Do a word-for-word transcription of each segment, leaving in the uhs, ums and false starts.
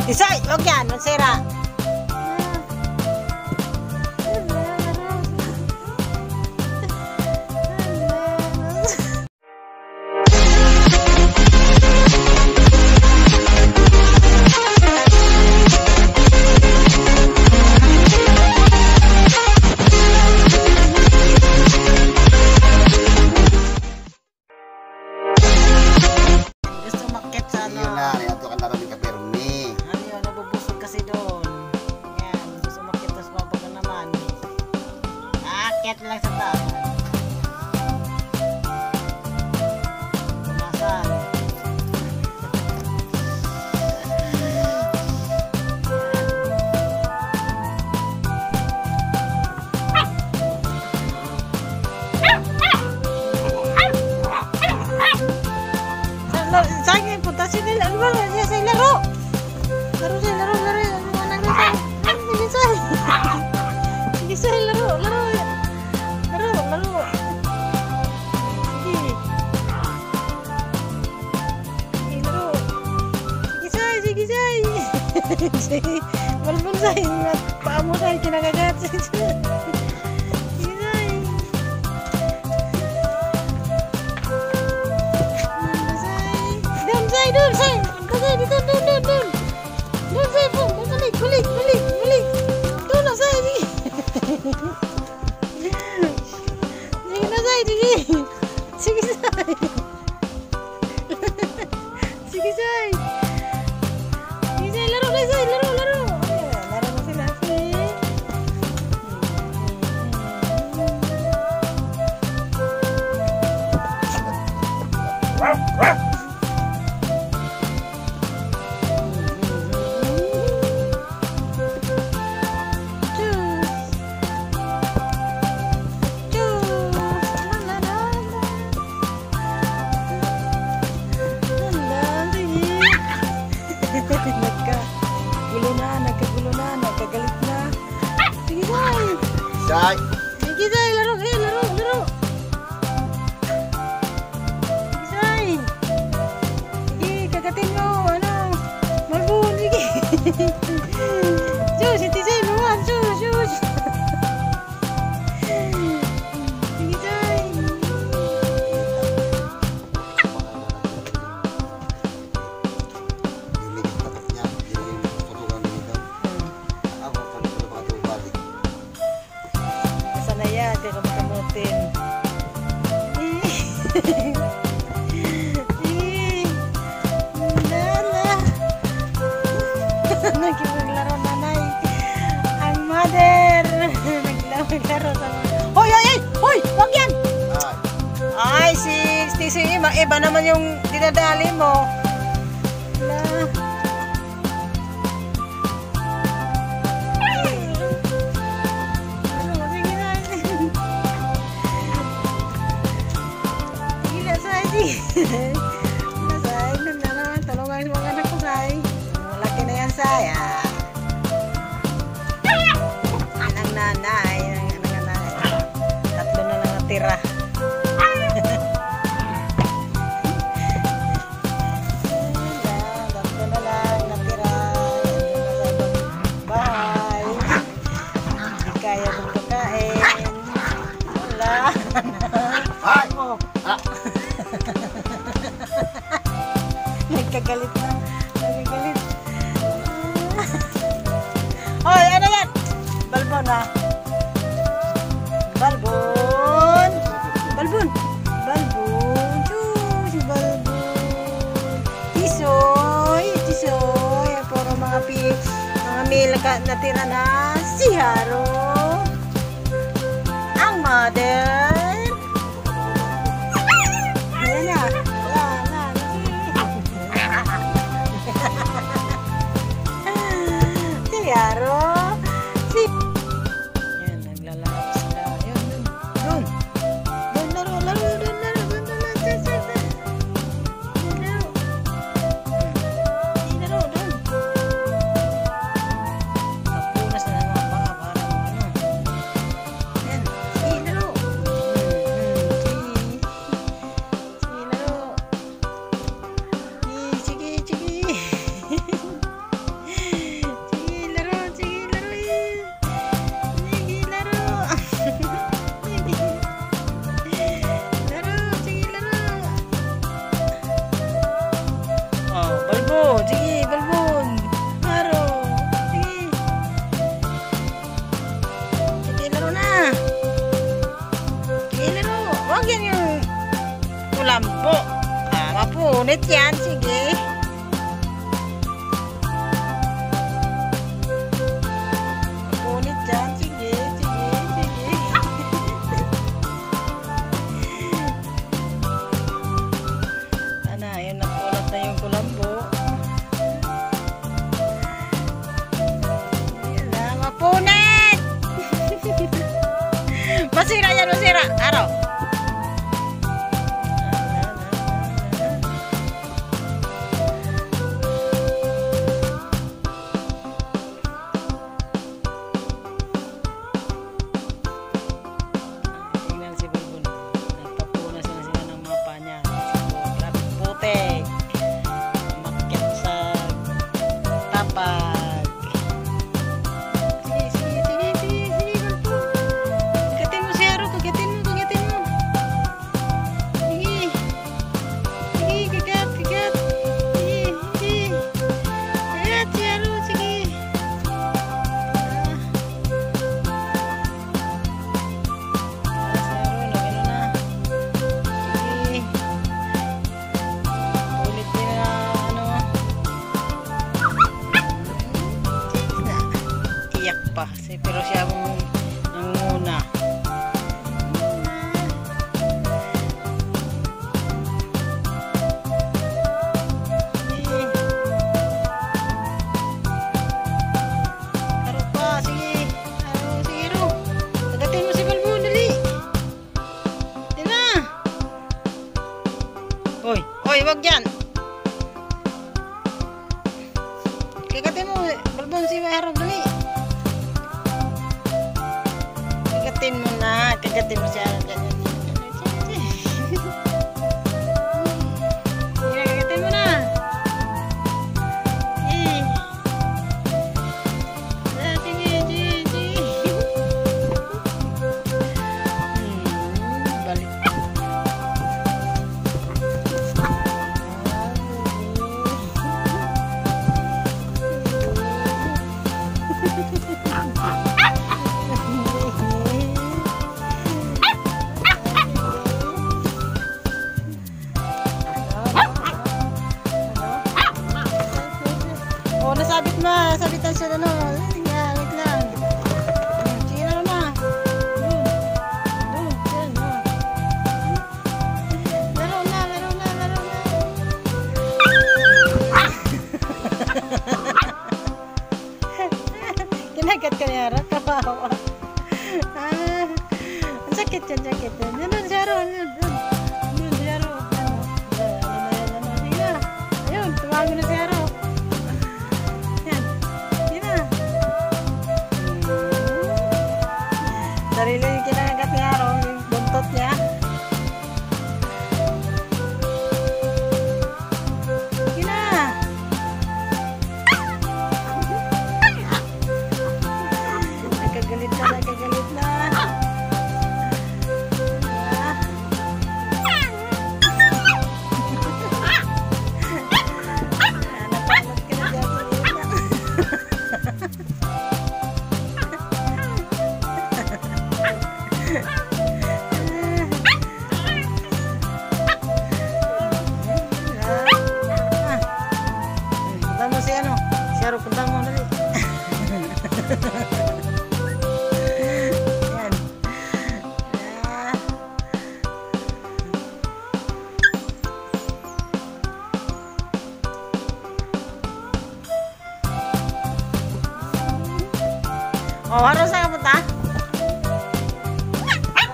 Teshay, huwag yan, mansira. Akyat lang sa taas. Punasan. Saan punta si nila? Ano ba? Sa laro. Laro siya, laro, laro. Ano ba nang nasa? Sige, say. Sige, say, laro, laro. Laro, laro. Sige. Sige, laro. Sige, say, sige, say. Sige, balbal, say. Paa mo, say, kinakagat. Sige, say. Doon, say. Say, dito, doon, doon, doon. Doon, say, po. Balik, balik, balik, balik. Doon na, say. Sige. Sige na, say. Sige. Sige, say. Sige, say. Sige, say. Laro na, say. Laro, laro. Laro na sila, say. Ruff, ruff. Nagkagulo na, nagkagulo na, nagkagalit na. Sige, say. Say. Sige, say. Laro, eh, laro, laro. Sige, say. Sige, kagatin mo. Ano? Malbun, sige. Sus, iti say, luwan. Sus, sus. Sige, say. Sanaya, di ka makamutin. Nana. Nakipaglaro, nanay. Ang mother. Naglaro sa mga. Hoy, hoy, hoy! Hoy! Huwag yan! Ay, si Teshay, iba naman yung dinadali mo. Na. Say, nun na naman. Tulungan yung mga anak ko, say. Malaki na yan, say. Ah. Anang nanay. Anang nanay. Tatlo na lang natira. Tatlo na lang natira. Bahay. Hindi kaya kong kakain. Wala. Ay! Oh. Nagkagalit na. Nagkagalit. Hoy, ano yan? Balbon, ha? Balbon. Balbon. Balbon. Chus, balbon. Tisoy. Tisoy. Puro mga pi, mga mil natira na si Haro. Ang mother. Yaro. Si. Yan, naglalaro sila. Yun, dun. Dun. Dun, laro, laro, dun, laro, dun, dun, laro, dun, dun, dun. Dun, laro. Di, laro, dun. Kapunas na ng mga baka, parang, ano. kulambo. Ah, mapunit yan. Sige. Mapunit yan. Sige, sige, sige. Ana, yun napunat na yung kulambo. Yan na, mapunit! Masira yan, masira. Araw. Tingnan si Bulbul. Nagpapunas na sila ng mapa niya. Grabe putek. Umakyat sa tapag. Sige, sige, sige, sige, sige, Bulbul. Kagatin mo si Haro. Kagatin mo, kagatin mo. Sige. Sige, kagat, kagat. Sige, sige. Kagat si Haro, sige. Iyak pa. Pero siya ang nanguna. Haro pa. Sige. Haro. Sige, Haro. Kagatin mo si Bulbul. Dali. Dali na. Hoy. Hoy, wag yan. Kagatin mo. Bulbul si Haro. Dali. Kagatin mo na. Kagatin mo si Haro. Ganyan. Sige, kagatin mo na. Eh. Ah, sige, sige, sige. Hmm, balik. Oh, nasabit na. Sabitan siya na, no. Nga, wait lang. Hmm, sige na, na. Doon. Doon, dyan, no. Laro na, laro na, laro na. Kinagat ka niya, Haro. Kawawa. Ah, ang sakit yan, sakit yan. Doon, si Haro. Doon, doon. Doon, si Haro. Ano, ano na yan, ano. Sige na. Ayun, tumawag na si Haro. Yan. Sige na. Sarili yung kinagat ni Haro, yung buntot niya. Sige na. Nagkagalit na, nagkagalit na. Ah. Napagod ka na dyan sa ina. Punta mo si ano? Si Haro, punta mo dali. Yan. Ah. Oh, Haro, saan ka punta?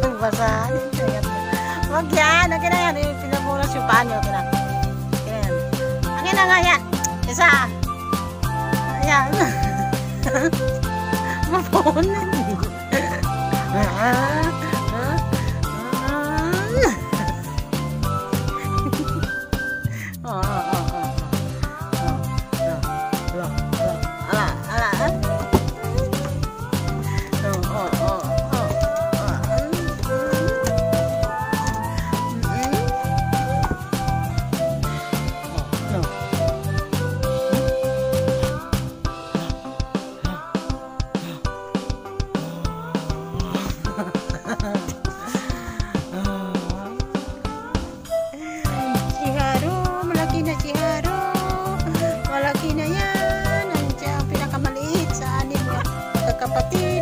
Basa. Wag yan. Ang kina yan. Pinamulas yung paa nyo. Kina. Kina yan. Ang kina nga yan. Isa. Ayan. Mapunan. Malaki na yan. Ang siya ang pinakamaliit sa anim na kapatid.